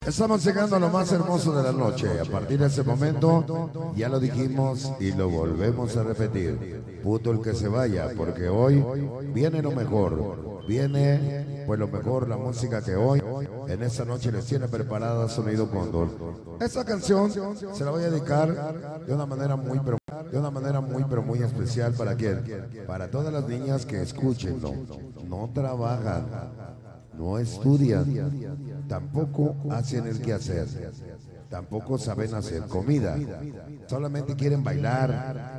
Estamos llegando a lo más hermoso de la noche. A partir de ese momento, ya lo dijimos y lo volvemos a repetir. Puto el que se vaya, porque hoy viene lo mejor. Viene, pues lo mejor, la música que hoy, en esta noche les tiene preparada Sonido Cóndor. Esta canción se la voy a dedicar de una manera muy pero muy especial. ¿Para quién? Para todas las niñas que escuchen, no trabajan, no estudian, tampoco hacen el quehacer, tampoco saben hacer comida, solamente quieren bailar,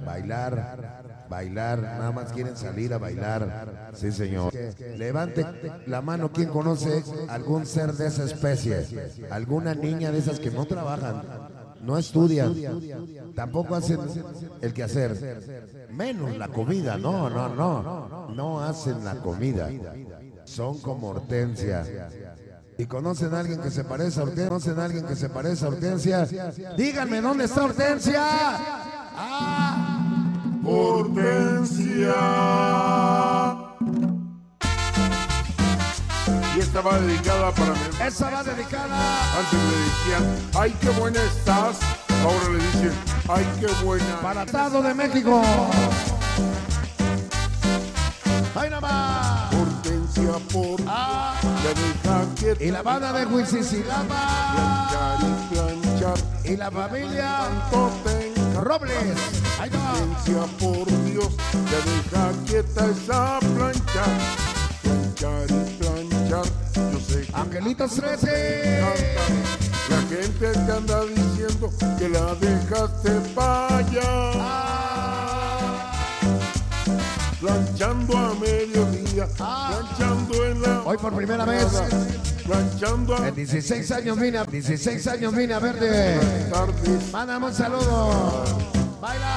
nada más quieren salir a bailar. Sí, señor. Levante la mano quien conoce algún ser de esa especie, alguna niña de esas que no trabajan, no estudian, tampoco hacen el quehacer, menos la comida. No hacen la comida. Son como Hortensia. ¿Y conocen a alguien que se parece a Hortensia? ¿Conocen a alguien que se parece a Hortensia? Díganme, ¿dónde está Hortensia? Hortensia. Y esta va dedicada para mí. Esa va dedicada. Antes le decían, ay, qué buena estás. Ahora le dicen, ay, qué buena. Para Estado de México. ¡Ay, nomás! Hortensia por la deja quieta. Y la banda de Huizisilapa. Planchar y planchar. Y la familia Tanto tenga. Robles. ¡Ay, no! Hortensia, por Dios, ya deja quieta esa plancha. Planchar y planchar. Yo sé que Angelitos 13. la gente te anda diciendo que la dejaste para allá. Planchando a mediodía, planchando en la... Hoy por primera vez, planchando a... en 16 años vine a verte. tardes. Mándame un saludo. Baila.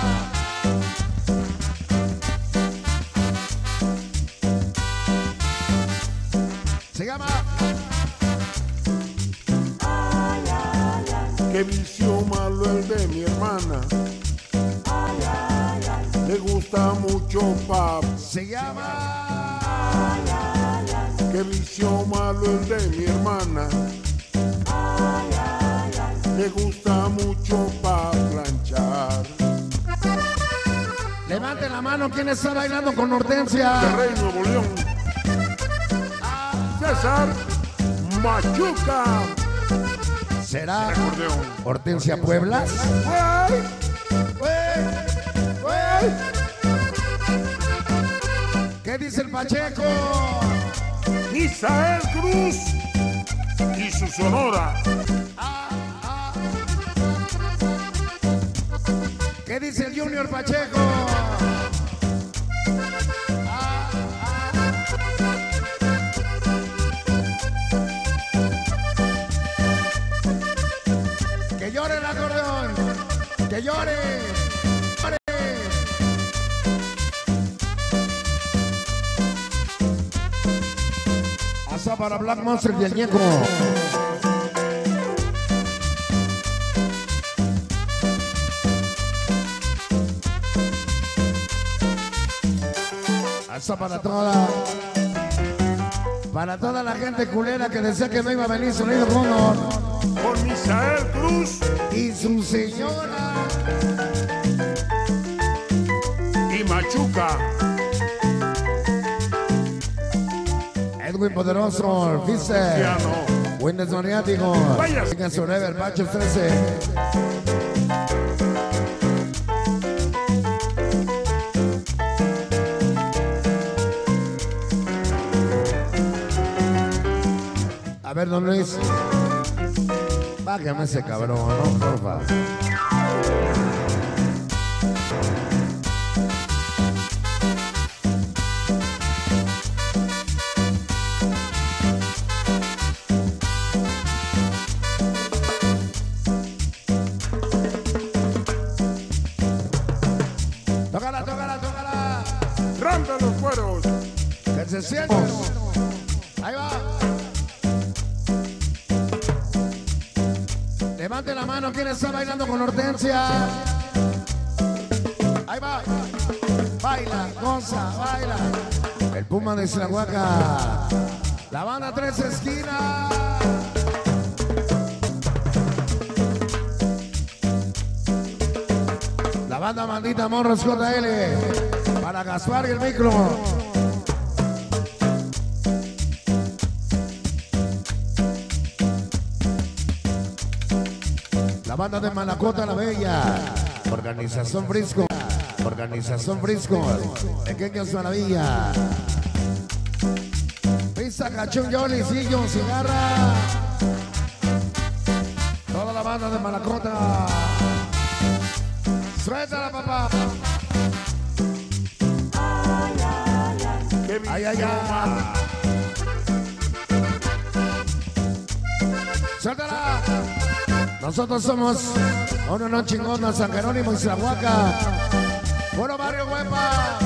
Se llama... Qué vicio malo el de mi hermana. Le gusta mucho pap. Se llama... Qué vicio malo el de mi hermana. Le gusta mucho pa' planchar. Levanten la mano, ¿quién está bailando con Hortensia? De Rey Nuevo León. César Machuca. ¿Será Acordeón. Hortensia Pueblas? ¿Qué dice el Pacheco? Isael Cruz y su sonora. ¿Qué dice el Junior Pacheco? Que llore el acordeón, que llore. Hasta para Black Monster y el Ñeco. Hasta para toda la gente culera que decía que no iba a venir Sonido Cóndor. Con Isael Cruz Y su señora. y Machuca. Edwin Poderoso, Fischer. Piano. Windows Maniático. Vaya. Venga Forever, Pacho 13. A ver, don Luis. Bájame ese cabrón, ¿no? Porfa. Tócala. Rampa los cueros. Que se siente. Ahí va. Levante la mano, ¿quién está bailando con Hortensia? Ahí va. Baila, goza, baila. El Puma de Tlahuaca. La banda Tres Esquinas. banda Bandita Morros JL. Para Gaspar y el micro. La banda de Malacota la Bella. Organización Brisco. Organización Brisco. Pequeños Maravilla. Pizza, Cachón, Yoli, Sillo, Cigarra. Toda la banda de Malacota. Suéltala, papá. Ay, ay, ay. Suéltala. Nosotros somos uno no chingón, San Jerónimo y Zahuaca. Puro barrio Huepa.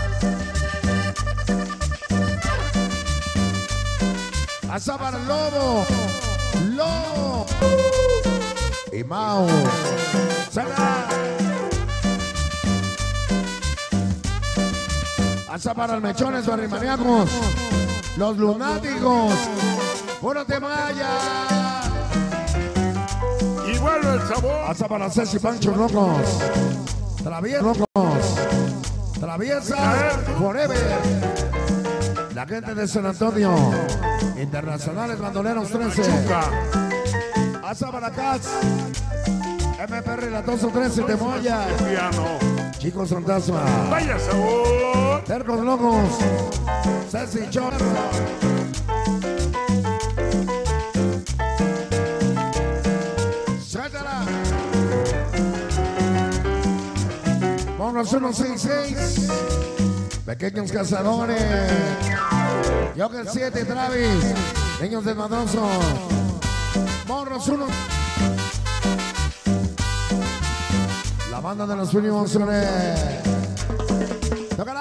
Azábar Lobo. Lobo. Y Mau. ¡Sala! Azábar al Mechones, Barrimaniacos. Los Lunáticos. Puro Temaya. Y vuelve el sabor. Azábar a Ceci Pancho Locos. Traviesos. Traviesa Forever. La gente de San Antonio. Internacionales Bandoleros 13. Azábar a Cats. MPR Latoso 13 Temoya. Piano. Chicos Fantasma. Vaya sabor. Tercos Locos. Ceci Chorro. Suéltala. Morros 166. Pequeños Cazadores. Joker 7 Travis. Niños del Madroso. Morros 1. La banda de los últimos sones. ¡Tócala!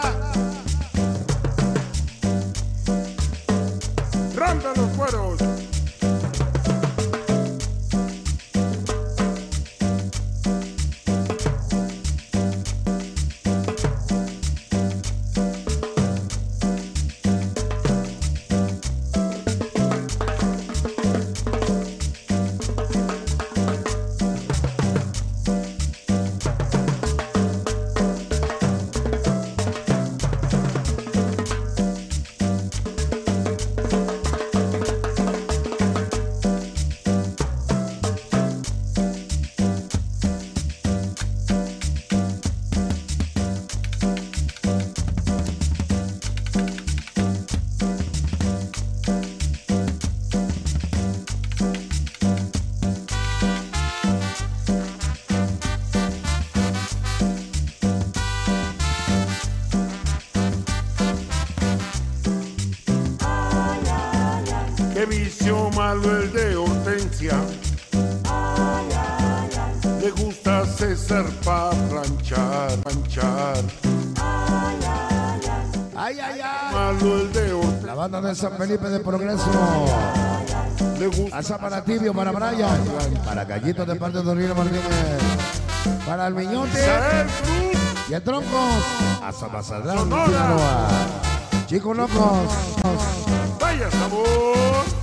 Rampa los cueros. Qué vicio malo el de Hortensia. Le gusta César pa' planchar. ¡Ay, ay, ay! Malo el de Hortensia. La banda de San Felipe de Progreso. Le gusta. Asa para Tibio, para Brian. Para Gallito de parte de Dorino Martínez. Para el Miñote. Y el Troncos. Asa Mazatlán. Chicos Locos. Vaya sabor.